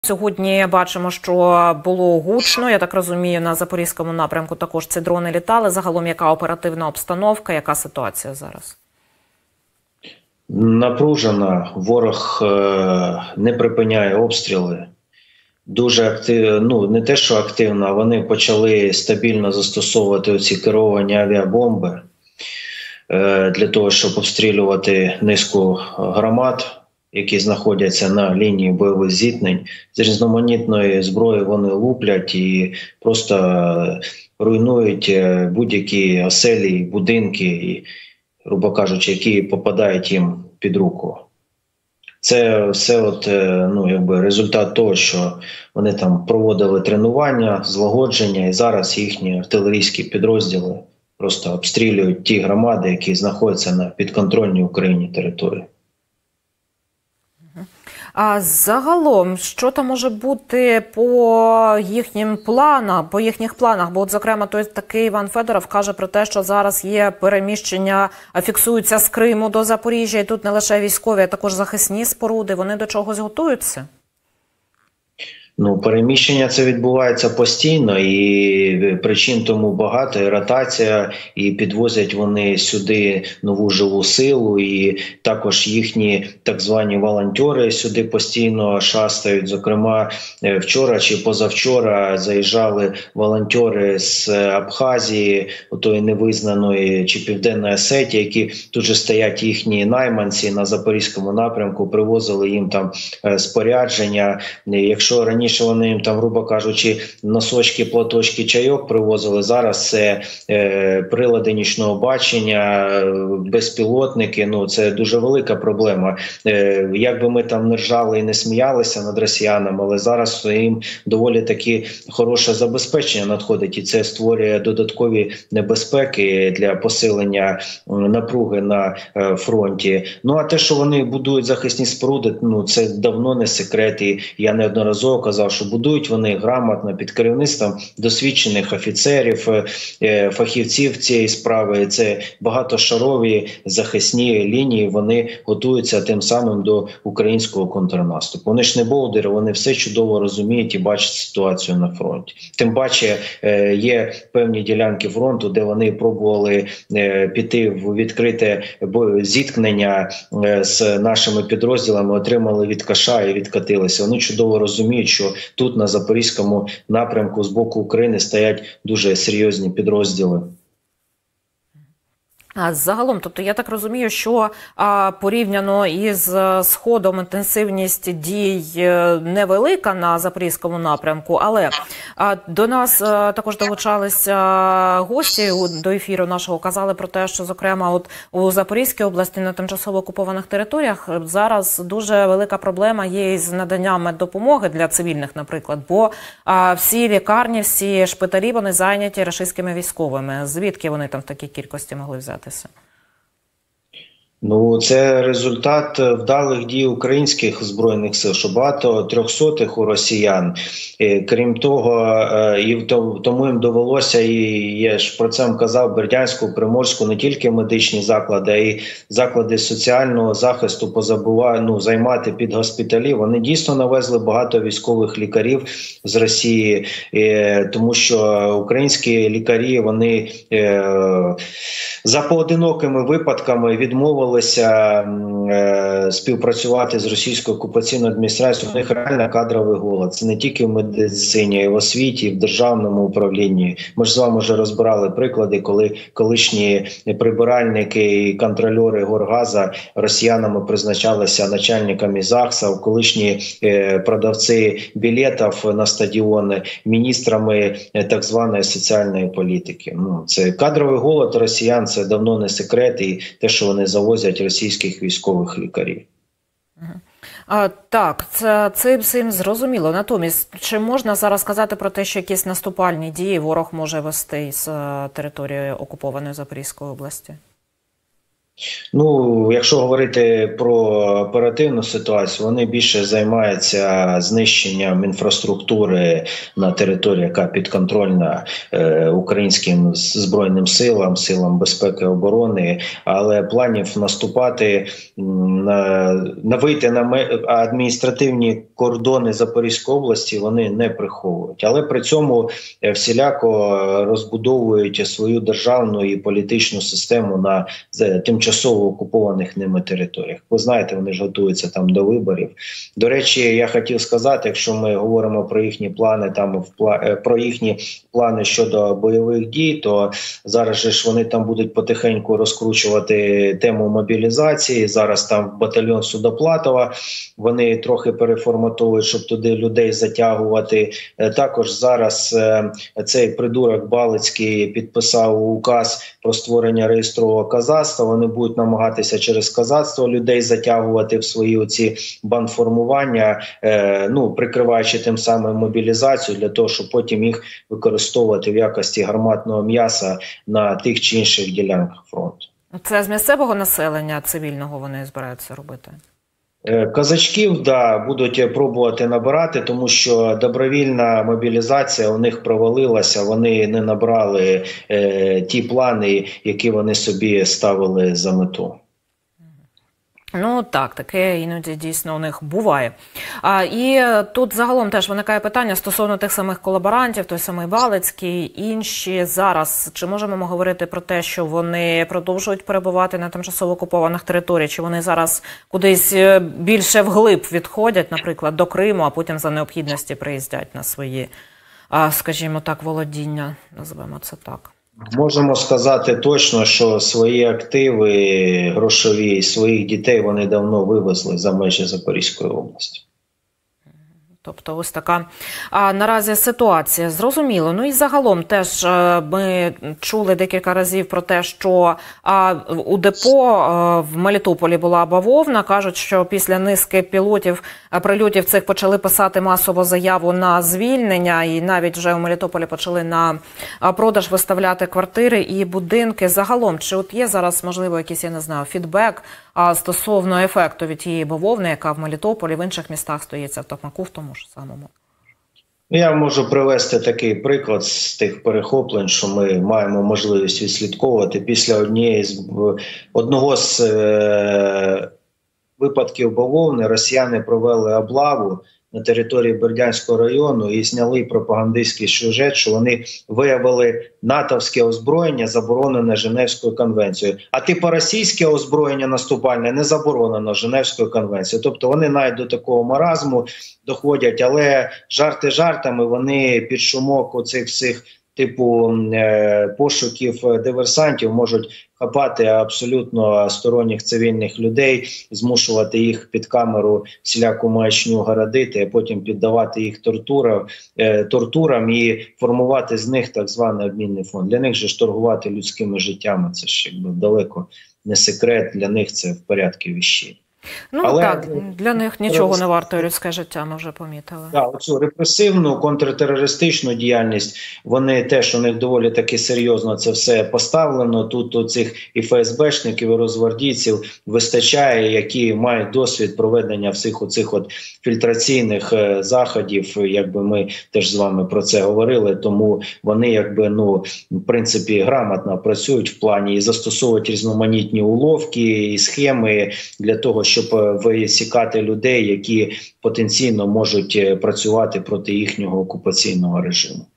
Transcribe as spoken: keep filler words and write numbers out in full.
Сьогодні бачимо, що було гучно, я так розумію, на Запорізькому напрямку також ці дрони літали. Загалом, яка оперативна обстановка, яка ситуація зараз? Напружена. Ворог не припиняє обстріли. Дуже активно, ну не те, що активно, а вони почали стабільно застосовувати ці керовані авіабомби для того, щоб обстрілювати низку громад, які знаходяться на лінії бойових зіткнень. З різноманітної зброї вони луплять і просто руйнують будь-які оселі, будинки, і, грубо кажучи, які попадають їм під руку. Це все от, ну, якби результат того, що вони там проводили тренування, злагодження, і зараз їхні артилерійські підрозділи просто обстрілюють ті громади, які знаходяться на підконтрольній Україні території. А загалом, що там може бути по їхнім планам, по їхніх планах? Бо, от, зокрема, той такий Іван Федоров каже про те, що зараз є переміщення, фіксуються з Криму до Запоріжжя, і тут не лише військові, а також захисні споруди. Вони до чогось готуються? Ну, переміщення це відбувається постійно, і причин тому багато, і ротація, і підвозять вони сюди нову живу силу, і також їхні так звані волонтери сюди постійно шастають. Зокрема, вчора чи позавчора заїжджали волонтери з Абхазії, отої невизнаної, чи Південної Осетії, які тут же стоять їхні найманці на Запорізькому напрямку, привозили їм там спорядження. Якщо раніше що вони їм там, грубо кажучи, носочки, платочки, чайок привозили. Зараз це е, прилади нічного бачення, безпілотники. Ну, це дуже велика проблема. Е, як би ми там не ржали і не сміялися над росіянами, але зараз їм доволі таки хороше забезпечення надходить. І це створює додаткові небезпеки для посилення напруги на е, фронті. Ну, а те, що вони будують захисні споруди, ну, це давно не секрет. І я неодноразово казав, що будують вони грамотно під керівництвом досвідчених офіцерів, фахівців цієї справи. Це багатошарові захисні лінії, вони готуються тим самим до українського контрнаступу. Вони ж не болдери, вони все чудово розуміють і бачать ситуацію на фронті. Тим паче є певні ділянки фронту, де вони пробували піти в відкрите зіткнення з нашими підрозділами, отримали від каша і відкатилися. Вони чудово розуміють, що тут на Запорізькому напрямку з боку України стоять дуже серйозні підрозділи. А загалом, тобто я так розумію, що а, порівняно із Сходом інтенсивність дій невелика на Запорізькому напрямку, але а, до нас а, також долучалися гості до ефіру нашого, казали про те, що, зокрема, от у Запорізькій області на тимчасово окупованих територіях зараз дуже велика проблема є із наданням меддопомоги для цивільних, наприклад, бо а, всі лікарні, всі шпиталі, вони зайняті рашистськими військовими. Звідки вони там в такій кількості могли взяти? Ну, це результат вдалих дій українських збройних сил, що багато трьохсотих у росіян. Крім того, і тому їм довелося, і я ж про це казав, Бердянську, Приморську, не тільки медичні заклади, а й заклади соціального захисту позабували, ну, займати під госпіталі. Вони дійсно навезли багато військових лікарів з Росії, тому що українські лікарі, вони за поодинокими випадками відмовили співпрацювати з російською окупаційною адміністрацією. У них реально кадровий голод. Це не тільки в медицині, а й в освіті, і в державному управлінні. Ми ж з вами вже розбирали приклади, коли колишні прибиральники і контрольори Горгаза росіянами призначалися начальниками ЗАГСів, колишні продавці білетів на стадіони міністрами так званої соціальної політики. Ну, це кадровий голод росіян, це давно не секрет, і те, що вони завозять російських військових лікарів. А, так, це, це всім зрозуміло. Натомість, чи можна зараз сказати про те, що якісь наступальні дії ворог може вести з території окупованої Запорізької області? Ну, якщо говорити про оперативну ситуацію, вони більше займаються знищенням інфраструктури на території, яка підконтрольна е, українським збройним силам, силам безпеки і оборони, але планів наступати на, на вийти на адміністративні кордони Запорізької області вони не приховують. Але при цьому всіляко розбудовують свою державну і політичну систему на тимчасово окупованих ними територіях. Ви знаєте, вони ж готуються там до виборів. До речі, я хотів сказати, якщо ми говоримо про їхні плани, там про їхні плани щодо бойових дій, то зараз же ж вони там будуть потихеньку розкручувати тему мобілізації. Зараз там батальйон Судоплатова, вони трохи переформатовують, щоб туди людей затягувати. Також зараз цей придурок Балицький підписав указ про створення реєстрового казацтва. Вони будуть намагатися через казацтво людей затягувати в свої оці бандформування, е, ну, прикриваючи тим самим мобілізацію, для того, щоб потім їх використовувати в якості гарматного м'яса на тих чи інших ділянках фронту. Це з місцевого населення цивільного вони збираються робити? Козачків, да, будуть пробувати набирати, тому що добровільна мобілізація у них провалилася, вони не набрали е, ті плани, які вони собі ставили за мету. Ну так, таке іноді дійсно у них буває. А, і тут загалом теж виникає питання стосовно тих самих колаборантів, той самий Балицький, інші зараз. Чи можемо ми говорити про те, що вони продовжують перебувати на тимчасово окупованих територіях, чи вони зараз кудись більше вглиб відходять, наприклад, до Криму, а потім за необхідності приїздять на свої, скажімо так, володіння, називаємо це так? Можемо сказати точно, що свої активи грошові, своїх дітей вони давно вивезли за межі Запорізької області. Тобто ось така а, наразі ситуація. Зрозуміло. Ну і загалом теж а, ми чули декілька разів про те, що а, у депо а, в Мелітополі була бавовна. Кажуть, що після низки пілотів, а, прильотів цих почали писати масово заяву на звільнення. І навіть вже у Мелітополі почали на а, продаж виставляти квартири і будинки. Загалом, чи от є зараз, можливо, якийсь, я не знаю, фідбек а, стосовно ефекту від тієї бавовни, яка в Мелітополі, в інших містах стоїться, в Токмаку в тому ж самому? Я можу привести такий приклад з тих перехоплень, що ми маємо можливість відслідковувати. Після однієї з одного з е, випадків бавовни росіяни провели облаву на території Бердянського району і зняли пропагандистський сюжет, що вони виявили натовське озброєння, заборонене Женевською конвенцією. А типу російське озброєння наступальне не заборонено Женевською конвенцією. Тобто вони навіть до такого маразму доходять, але жарти жартами, вони під шумок оцих всіх типу пошуків диверсантів можуть хапати абсолютно сторонніх цивільних людей, змушувати їх під камеру всіляку маячню городити, а потім піддавати їх тортурам, тортурам і формувати з них так званий обмінний фонд. Для них же ж торгувати людськими життями, це ж якби далеко не секрет, для них це в порядку віщі. Ну але так, для них нічого не варто людське життя, ми вже помітили. Так, оцю репресивну, контртерористичну діяльність, вони теж, у них доволі таки серйозно це все поставлено. Тут у цих і ФСБшників, і розгвардійців вистачає, які мають досвід проведення всіх оцих от фільтраційних е, заходів, якби ми теж з вами про це говорили, тому вони якби, ну, в принципі, грамотно працюють в плані і застосовують різноманітні уловки і схеми для того, щоб висікати людей, які потенційно можуть працювати проти їхнього окупаційного режиму.